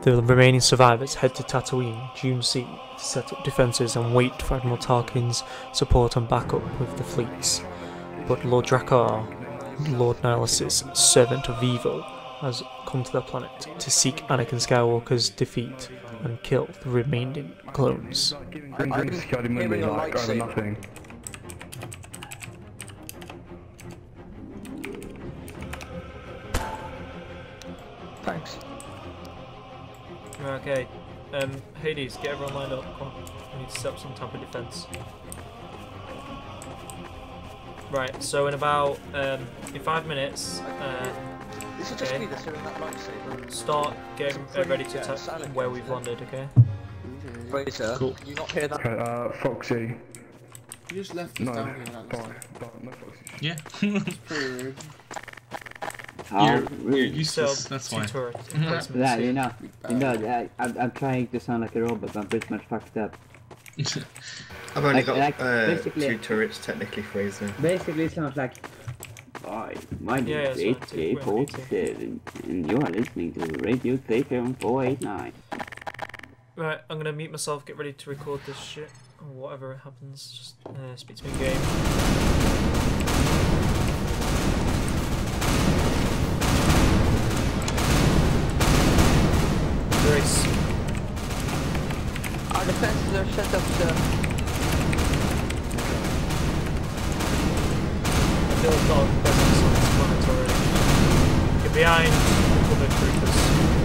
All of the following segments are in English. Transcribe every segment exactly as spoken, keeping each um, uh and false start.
The remaining survivors head to Tatooine, Dune Sea, to set up defences and wait for Admiral Tarkin's support and backup with the fleets. But Lord Drakkar, Lord Nihlus' servant of evil, has come to the planet to seek Anakin Skywalker's defeat and kill the remaining clones. I'm like over nothing. Thanks. Okay, um, Hades, get everyone lined up. Come on. We need to set up some type of defense. Right, so in about um, in five minutes, uh, This will just be the sort of that lightsaber. start getting uh, ready to attack where we've landed. Okay. Fraser, Cool. you not hear that? Okay, uh, Foxy. You just left us No, down here like bye, bye, no Foxy. Yeah. It's pretty rude. You're, you're rude. useless, So, that's two why. turret Yeah, emplacements. you know, you know, I, I'm, I'm trying to sound like a robot, but I'm pretty much fucked up. I've only Like- got like, uh, basically- two turrets, technically, Fraser. Basically, it sounds like, hi, my name Yeah, is yeah, eight so J it's really forty-seven, and you are listening to Radio Station four eight nine. Right, I'm gonna mute myself. Get ready to record this shit or whatever happens. Just uh, speak to me in game. Grace. Our defenses are set up, sir. I feel like I've got a presence on this planet already. Get behind the cover troopers.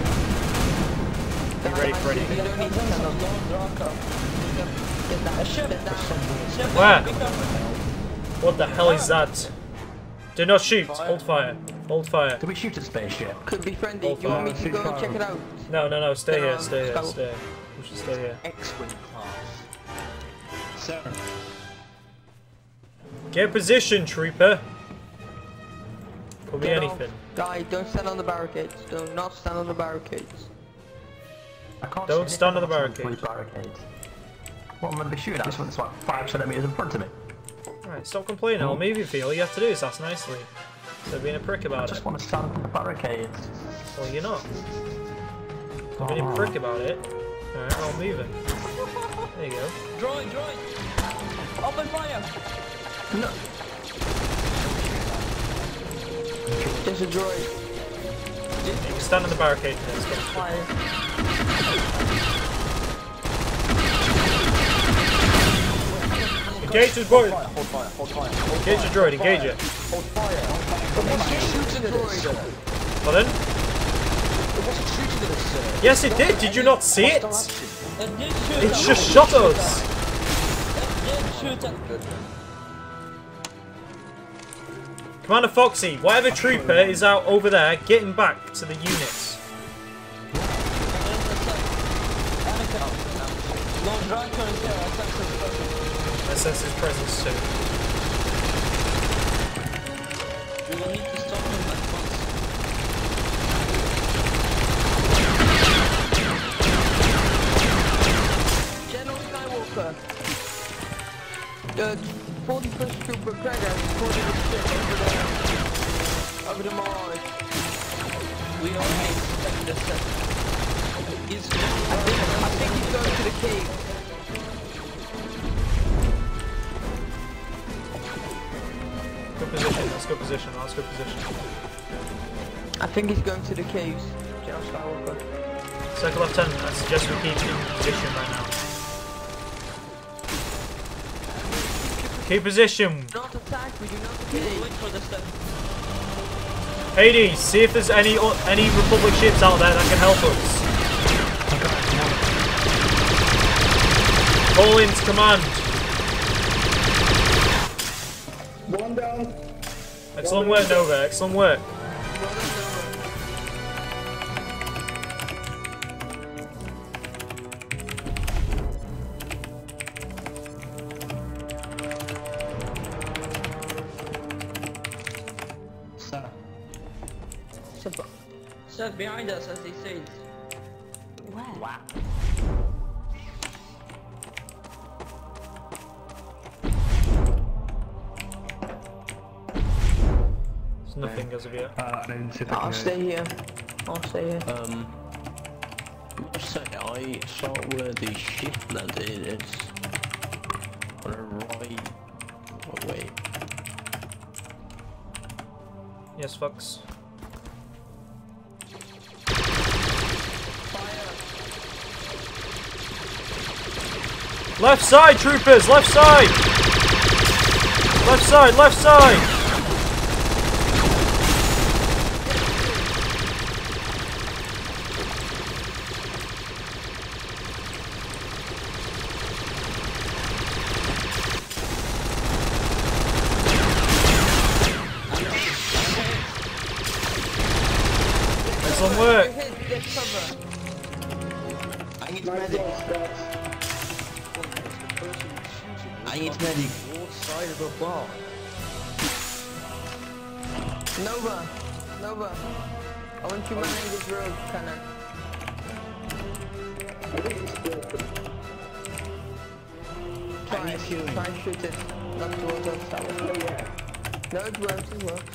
Be ready for anything. You don't need to stand up. Get that shit down. Where? What the hell is that? Do not shoot. Hold fire. Hold fire. Did we shoot a spaceship? Could be friendly. Oh, Do you want me fine. to go and check it out? No, no, no. Stay here. Um, Stay here. go. Stay. We should stay here. X-Wing class. Sir. Get position, trooper. Could be Get off. anything. Guy, don't stand on the barricades. Do not stand on the barricades. I can't Don't see stand on anything the else barricade. these barricades. What am I going to be shooting at? Something that's like five centimeters in front of me. Alright, stop complaining. I'll move you, feel. All you have to do is ask nicely. So being a prick I about just it. want to stand on the barricades. Well, you're not. So being a prick about it. Alright, I'll move him. There you go. Droid, droid! Open fire! No. There's a droid. You can stand on the barricade and let's go. Fire. Engage the droid! Hold fire, hold fire, hold fire. Engage the droid, engage it. Hold fire, hold fire. Shoot the droid! Pardon? It wasn't shooting at us, sir. Yes, it did. Did you not see it? Hostile action. It just shot us. Commander Foxy, whatever trooper is out over there, getting back to the units. I sense his presence too. General Skywalker. The forty-first Trooper Craig has reported a ship over there. Over the Mars. We only expect the set. He's, I think, I think he's going to the cave. Good position, let's go position, let's go position. I think he's going to the caves. General Skywalker. Second Lieutenant, I suggest we keep in position right now. Keep position. Not attack, we do not engage. Wait for the step. Hades, see if there's any any Republic ships out there that can help us. Call into command. One down. Excellent work, Nova. Excellent work. Sir. Sir, Sir, behind us, as they say. Where? Wow. There's nothing as of yet. Uh, I didn't see that I'll yet. stay here. I'll stay here. Um. say I saw where the ship landed. It's on the right away. Yes, Fox. Left side, troopers! Left side! Left side, left side! Excellent work! I need medic. I need medic. What side of the bar? Nova, Nova, I want you manning this road cannon. Try, try and shoot it, not towards us, tower. No, it works, it works.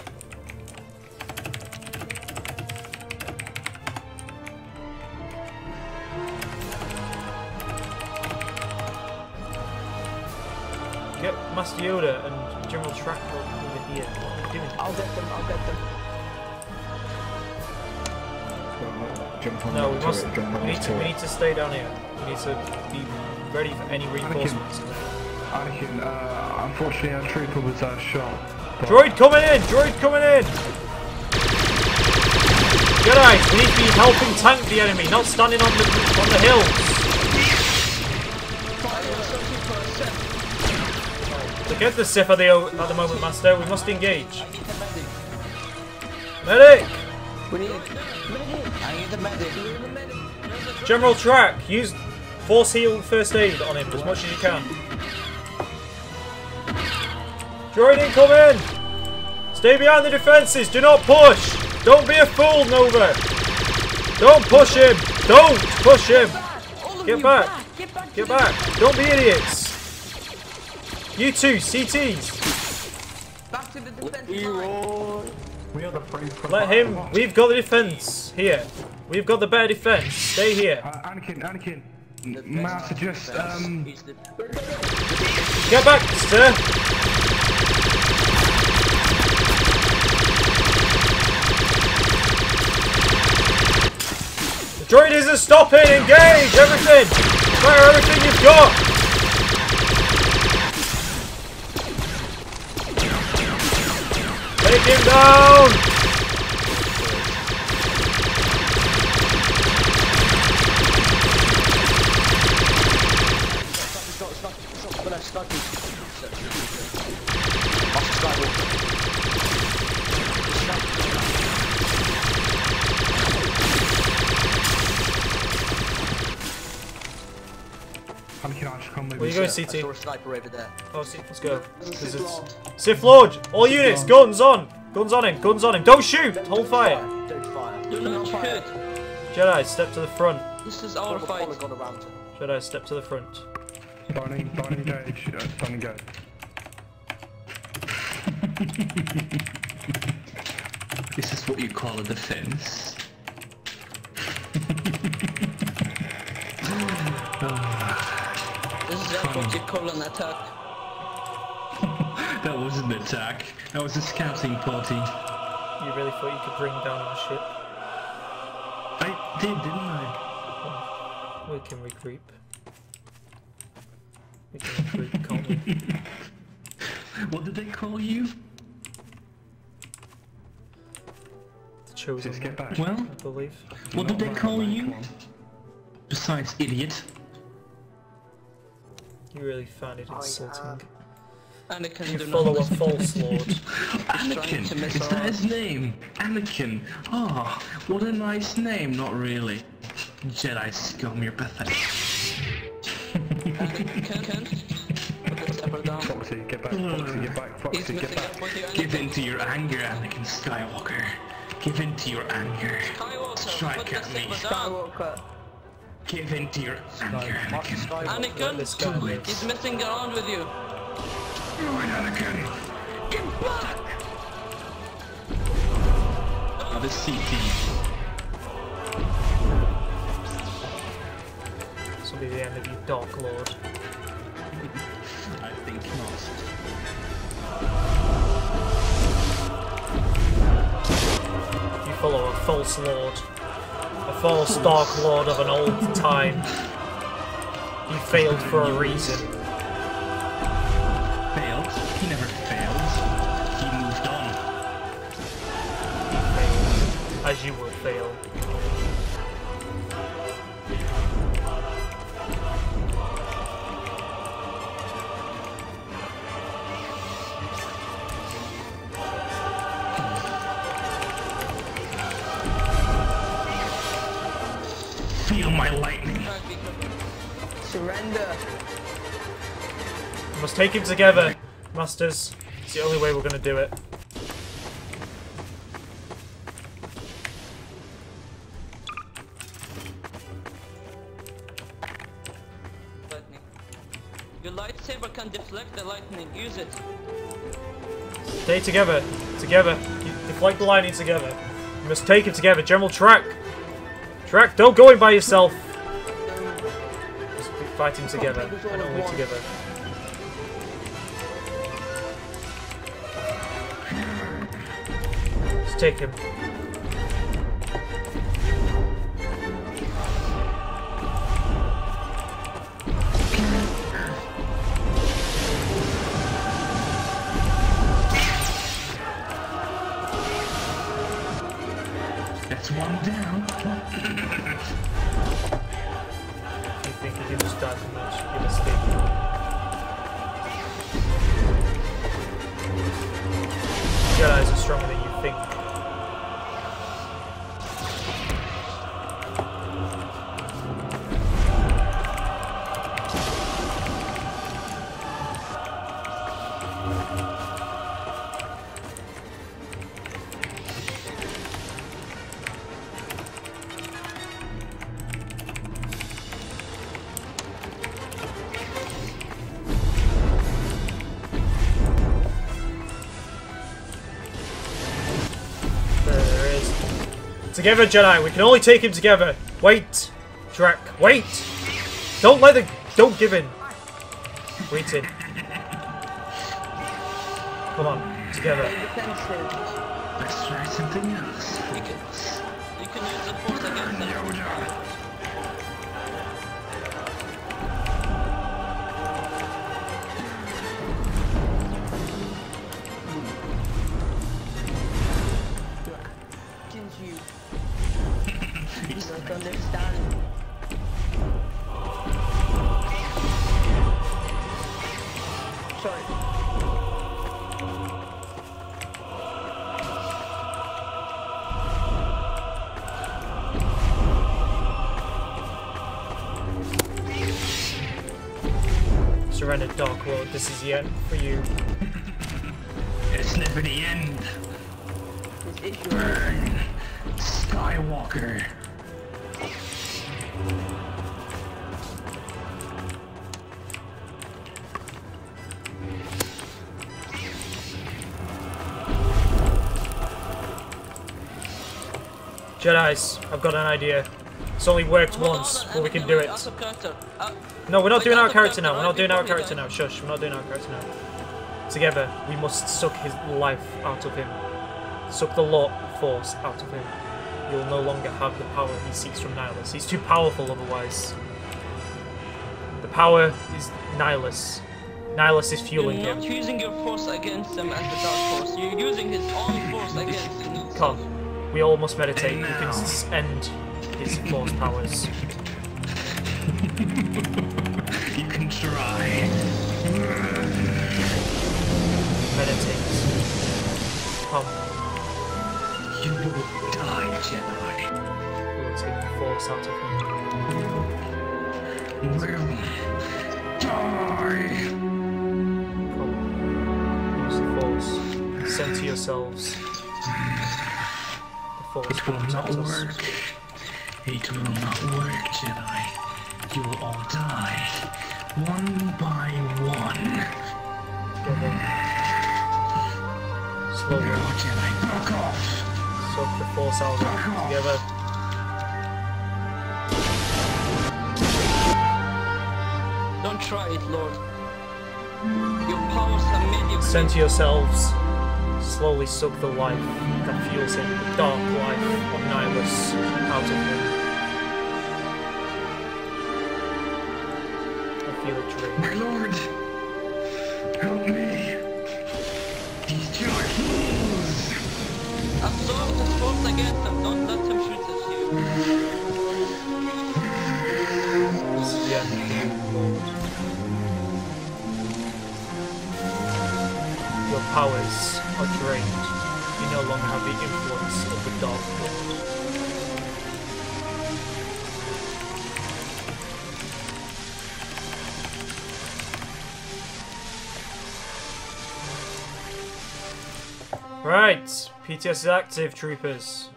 Get Master Yoda and General Tracker over here. What are you doing? I'll get them, I'll get them. Jump on No, we the must. turret, jump on We the need to. We turret. need to stay down here. We need to be ready for any reinforcements. Anakin, uh, unfortunately our trooper was uh, shot. but- Droid coming in! Droid coming in! Jedi, we need to be helping tank the enemy, not standing on the on the hills. Forget the Sith at the o- at the moment, Master. We must engage. Medic! We need I need the medic. General Track, use force heal first aid on him as much as you can. Droid incoming! Stay behind the defences, do not push! Don't be a fool, Nova! Don't push him! Don't push him! Get back! Get back! Don't be idiots! You two, C Ts! back to the defense We line. We are the free for Let him, we've got the defence here. We've got the better defence. Stay here. Uh, Anakin, Anakin, m- may I suggest, um, Get back, sir! The droid isn't stopping! Engage! Everything! Fire everything you've got! Take him down! Anakin, I should come with Where you you. going, C I T? saw a sniper over there. Oh, C- let's go. 'Cause it's- Sith Lord! All units, guns on! Guns on him, guns on him. Don't shoot! Hold fire! Don't fire. Do not shoot. Jedi, step to the front. This is our Got fight. the polygon around him. Jedi, step to the front. Don't, en- don't engage, uh, don't engage. This is what you call a defense. This is just what you call an attack. That wasn't an attack. That was a scouting party. You really thought you could bring down our ship? I did, didn't I? We can recreep. We can recreep, can't we? What did they call you? The chosen Just get one, back. Well, I believe. what did they Not call right, you? come on. Besides idiot. You really find it insulting. Anakin, You do follow not a listen. false lord. Anakin! to miss Is that our- his name? Anakin! Ah, what a nice name, not really. Jedi scum, you're pathetic. Anakin, put the stepper down. Foxy, get back, Foxy, get back, He's Foxy, get missing back. up with you, Give Anakin. in to your anger, Anakin Skywalker. Give in to your anger. Skywalker, Strike put the at me. stepper down. Skywalker. Give in to your anger, Master Anakin. Skywalker. Anakin, This guy Do it. lives. he's messing around with you. Do it, Anakin. Get back! Ah, the C T. will be the end of you, Dark Lord. I think not. You follow a false lord. A false Dark Lord of an old time. He failed for a reason. Failed? He never failed. He moved on. He failed. As you will fail. Feel my lightning. Surrender. We must take him together, Masters. It's the only way we're going to do it. Lightning. Your lightsaber can deflect the lightning. Use it. Stay together. Together. You deflect the lightning together. You must take him together. General Track. Track, don't go in by yourself. Just be fighting together and only together. Just take him. That's one down. You think you can just die from that? You mistake. Jedi's are stronger than you think. Together, Jedi. We can only take him together. Wait, Drac. Wait. Don't let the. Don't give in. Wait in. Come on, together. Let's try something else. You can, you can use the force against them. You. You don't understand. Sorry. Surrender, Dark Lord. This is the end for you. It's never the end. This is your Burn, Skywalker. Jedis, I've got an idea. It's only worked Hold once, on, but we can and do wait, it. out of character. Uh, No, we're not wait, doing out our of character now. We're right not doing our before we character die. now. Shush, we're not doing our character now. Together, we must suck his life out of him. Suck the lot force out of him. He will no longer have the power he seeks from Nihlus. He's too powerful otherwise. The power is Nihlus. Nihlus is fueling You're him. not using your force against him as the dark force. You're using his own force against him. Come, we all must meditate. We can s- end his force powers. You can try. Meditate. Come, You will die, Jedi. we will take the force out of him. You will die. Come, use the force. Send to yourselves. The force It will not protect us. work. It will not work, Jedi. You will all die. One by one. Together. Slowly. No, Jedi, back off. Suck the force out of him. Together. Try it, Lord. Your powers have made you Send to yourselves. Slowly suck the life that fuels him, the dark life of Nihlus, out of him. I feel it drink. My lord! Help me! These two are fools! Absorb the force against them. Don't let him shoot at you. This is the end, Lord. Your powers are drained. You no longer have the influence of the Dark Lord. Right, P T S is active, troopers.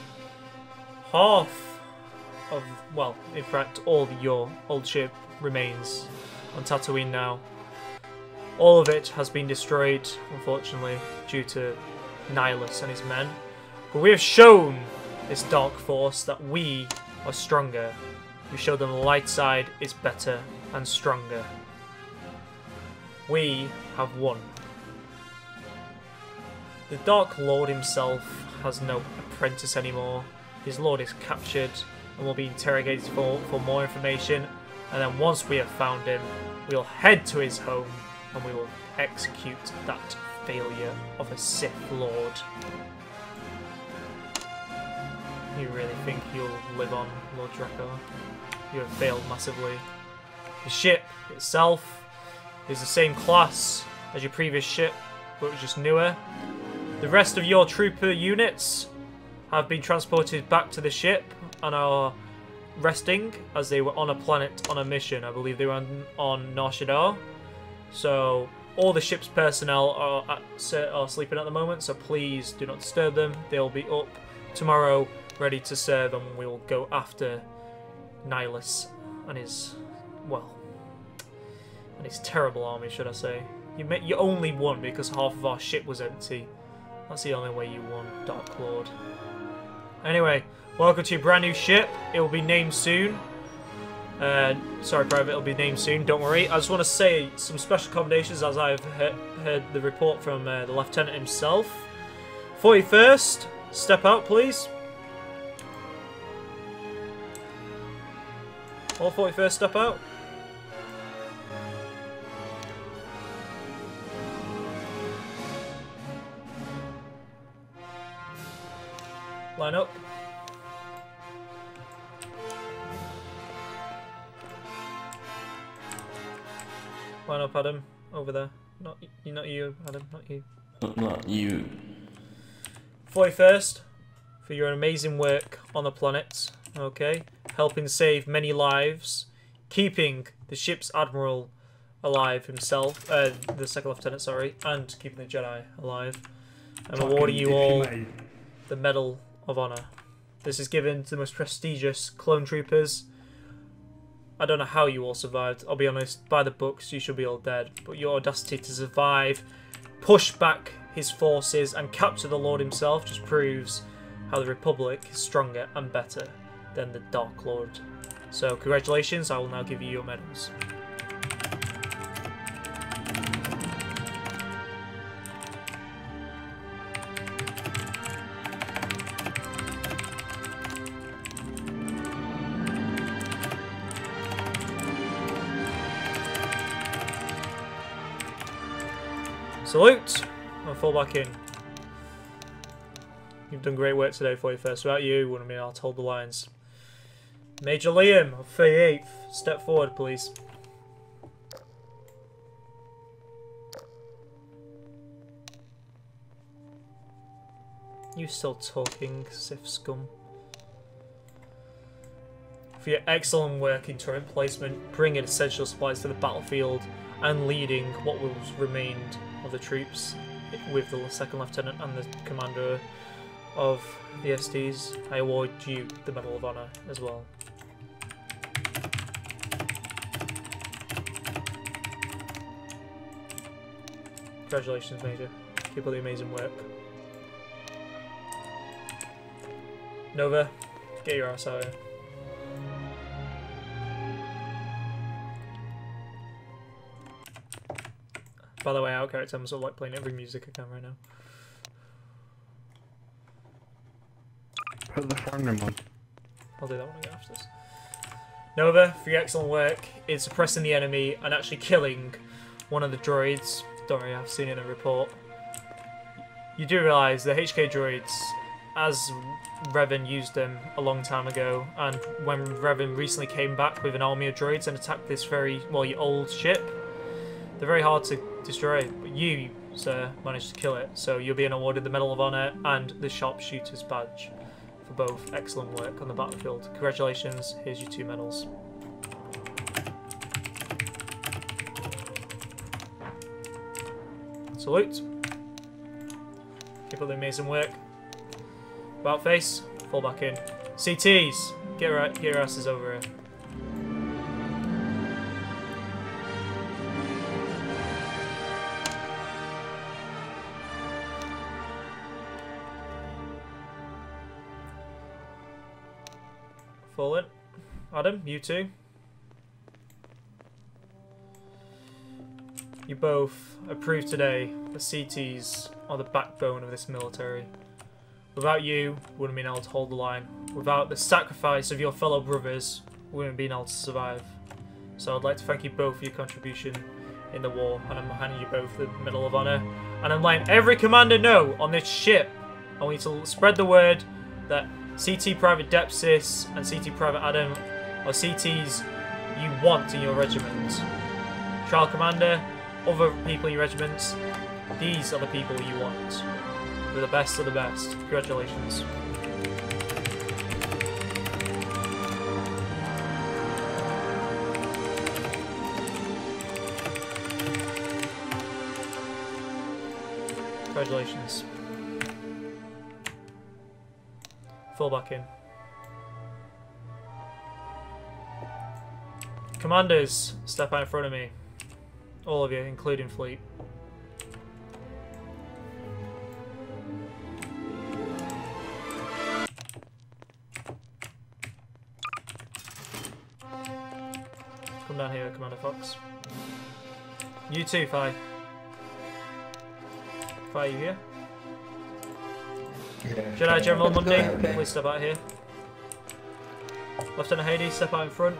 Half of, well, in fact, all of your old ship remains on Tatooine now. All of it has been destroyed, unfortunately, due to Nihlus and his men. But we have shown this Dark Force that we are stronger. We showed them the light side is better and stronger. We have won. The Dark Lord himself has no apprentice anymore. His lord is captured and will be interrogated for, for more information. And then once we have found him, we'll head to his home and we will execute that failure of a Sith Lord. You really think you'll live on, Lord Drakkar? You have failed massively. The ship itself is the same class as your previous ship, but it's just newer. The rest of your trooper units have been transported back to the ship and are resting as they were on a planet on a mission. I believe they were on, on Nar Shaddaa. So all the ship's personnel are, at, are sleeping at the moment, so please do not disturb them. They'll be up tomorrow ready to serve, and we will go after Nihlus and his, well, and his terrible army, should I say. You, may, you only won because half of our ship was empty. That's the only way you won, Dark Lord. Anyway, welcome to your brand new ship. It will be named soon. Uh, sorry, Private, it'll be named soon, don't worry. I just want to say some special accommodations as I've he heard the report from uh, the Lieutenant himself. forty-first, step out, please. All forty-first, step out. Line up. Line up, Adam. Over there. Not you. Not you, Adam. Not you. Not you. forty-first, for your amazing work on the planet. Okay, helping save many lives, keeping the ship's admiral alive himself. Uh, the second lieutenant, sorry, and keeping the Jedi alive. I'm awarding you all the Medal of Honor. This is given to the most prestigious clone troopers. I don't know how you all survived. I'll be honest, by the books you should be all dead. But your audacity to survive, push back his forces and capture the Lord himself just proves how the Republic is stronger and better than the Dark Lord. So congratulations, I will now give you your medals. Salute! I'll fall back in. You've done great work today, forty-first. Without you, wouldn't mean I'll hold the lines. Major Liam of thirty-eighth, step forward, please. You still talking, Sith scum? For your excellent work in turret placement, bringing essential supplies to the battlefield, and leading what was remained of the troops with the second lieutenant and the commander of the S Ds, I award you the Medal of Honor as well. Congratulations, Major. Keep up the amazing work. Nova, get your ass out here. By the way, out of character, I'm sort of like playing every music I can right now. Put the phone on. I'll do that when I get after this. Nova, for your excellent work in suppressing the enemy and actually killing one of the droids. Don't worry, I've seen it in the report. You do realise the H K droids, as Revan used them a long time ago, and when Revan recently came back with an army of droids and attacked this very, well, your old ship, they're very hard to destroy, but you, sir, managed to kill it, so you're being awarded the Medal of Honor and the Sharpshooter's Badge for both excellent work on the battlefield. Congratulations, here's your two medals. Salute. Keep up the amazing work. About face, fall back in. C Ts, get, right, get your asses over here. Fall in. Adam, you too. You both approved today that C Ts are the backbone of this military. Without you, we wouldn't have been able to hold the line. Without the sacrifice of your fellow brothers, we wouldn't have been able to survive. So I'd like to thank you both for your contribution in the war, and I'm handing you both the Medal of Honor. And I'm letting every commander know on this ship, I want you to spread the word that C T Private Depsis and C T Private Adam are C Ts you want in your regiment. Trial Commander, other people in your regiments, these are the people you want. They're the best of the best. Congratulations. Congratulations. Fall back in. Commanders, step out in front of me. All of you, including Fleet. Come down here, Commander Fox. You too, Fi. Fi, you here? Yeah, Jedi General Monday, Okay. please step out here. Lieutenant Hades, step out in front.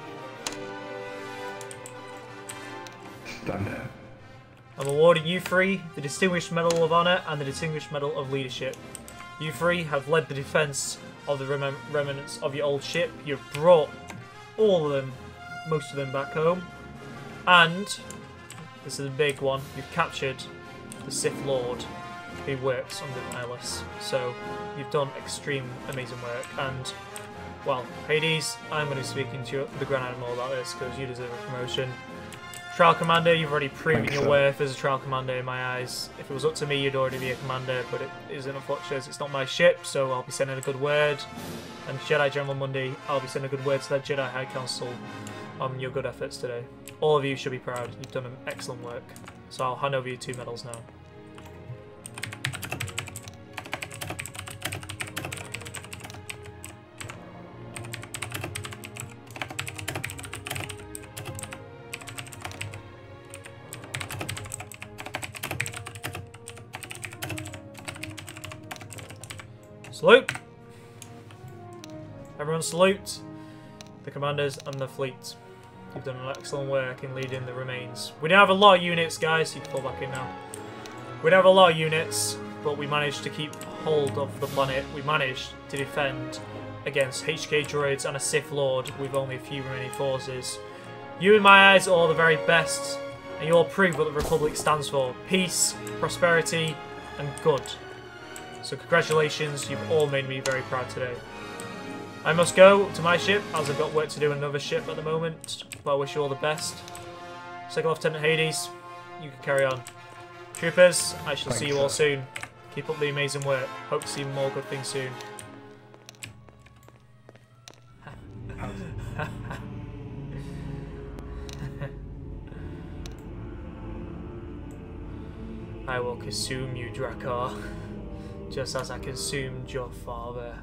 Stand there. I'm awarding you three the Distinguished Medal of Honor and the Distinguished Medal of Leadership. You three have led the defense of the rem remnants of your old ship. You've brought all of them, most of them, back home. And, this is a big one, you've captured the Sith Lord who works under Nihlus. So, you've done extreme, amazing work. And, well, Hades, I'm going to be speaking to you, the Grand Admiral about this because you deserve a promotion. Trial Commander, you've already proven Thanks, your sir. worth as a Trial Commander in my eyes. If it was up to me, you'd already be a Commander, but it isn't, unfortunately. It's not my ship, so I'll be sending a good word. And Jedi General Monday, I'll be sending a good word to that Jedi High Council on your good efforts today. All of you should be proud. You've done excellent work. So I'll hand over you two medals now. Salute! Everyone salute the commanders and the fleet. You've done excellent work in leading the remains. We don't have a lot of units, guys. You can fall back in now. We don't have a lot of units, but we managed to keep hold of the planet. We managed to defend against H K droids and a Sith Lord with only a few remaining forces. You, in my eyes, are all the very best, and you all prove what the Republic stands for. Peace, prosperity, and good. So congratulations, you've all made me very proud today. I must go to my ship, as I've got work to do on another ship at the moment, but I wish you all the best. Second Lieutenant Hades, you can carry on. Troopers, I shall Thanks, see you all sir. soon. Keep up the amazing work. Hope to see more good things soon. I will consume you, Drakkar, just as I consumed your father.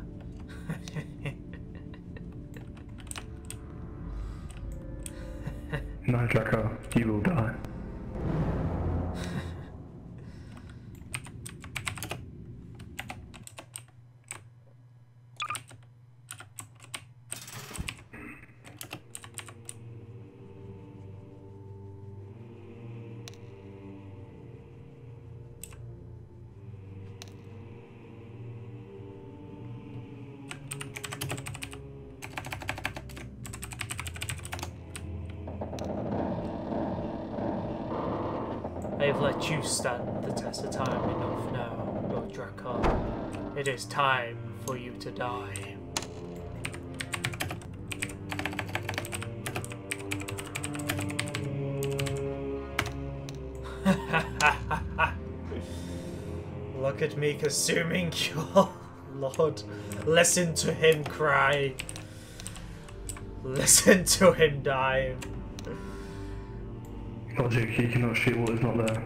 No, Draco, you will die. I have let you stand the test of time enough now, Lord Drakkar. It is time for you to die. Look at me consuming your Lord. Listen to him cry. Listen to him die. Logic, you cannot shoot what is not there.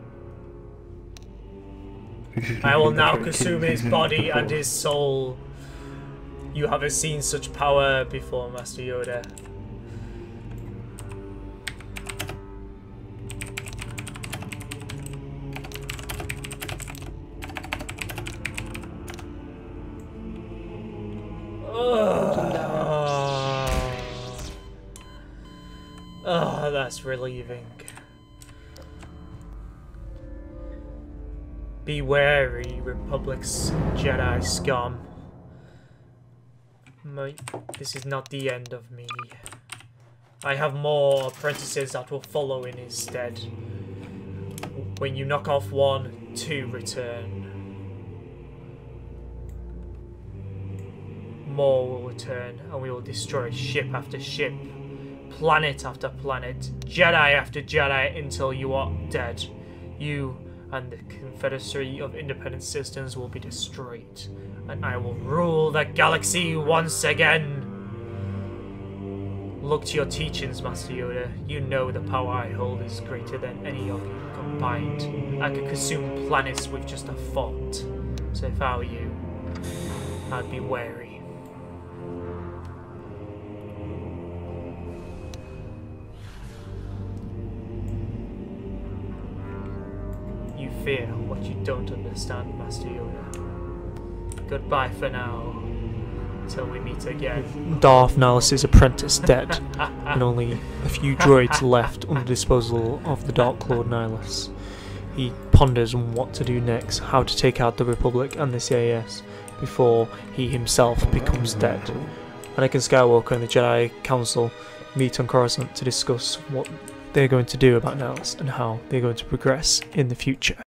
I will now consume his body and his soul. You haven't seen such power before, Master Yoda. Oh, that's relieving. Be wary, Republic's Jedi scum. My, this is not the end of me. I have more apprentices that will follow in his stead. When you knock off one, two return. More will return, and we will destroy ship after ship, planet after planet, Jedi after Jedi, until you are dead. You and the Confederacy of Independent Systems will be destroyed, and I will rule the galaxy once again. Look to your teachings, Master Yoda. You know the power I hold is greater than any of you combined. I could consume planets with just a thought. So if I were you, I'd be wary. You fear what you don't understand, Master Yoda. Goodbye for now, until we meet again. Darth Nihlus' apprentice dead, and only a few droids left under disposal of the Dark Lord Nihlus. He ponders on what to do next, how to take out the Republic and the C I S before he himself becomes dead. Anakin Skywalker and the Jedi Council meet on Coruscant to discuss what they're going to do about Nihlus and how they're going to progress in the future.